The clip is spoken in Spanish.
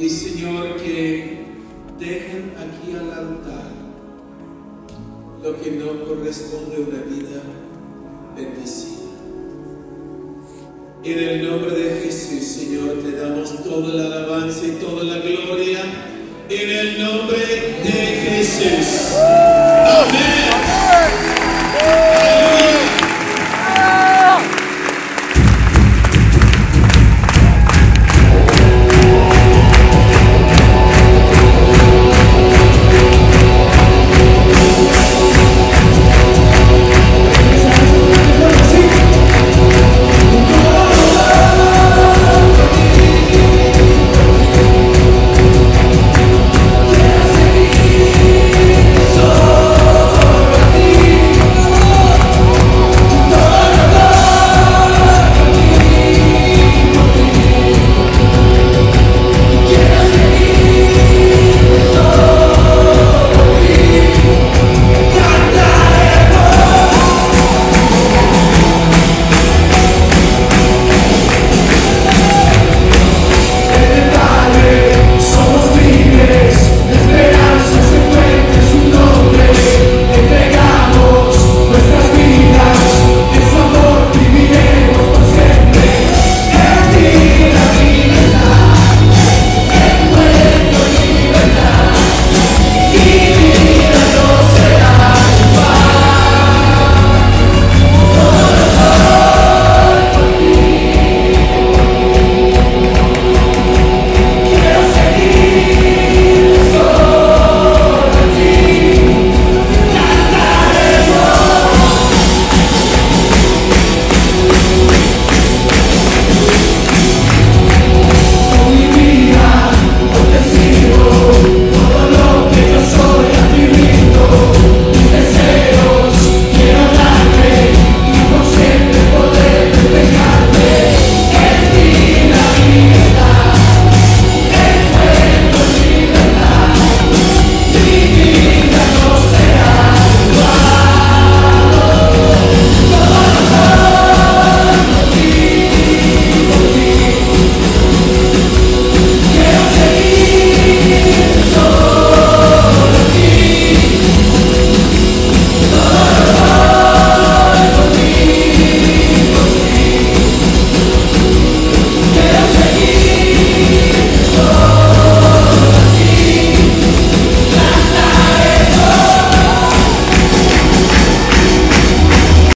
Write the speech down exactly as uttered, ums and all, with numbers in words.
Y Señor, que dejen aquí al altar lo que no corresponde a una vida bendecida. En el nombre de Jesús, Señor, te damos toda la alabanza y toda la gloria. En el nombre de Jesús. Amén.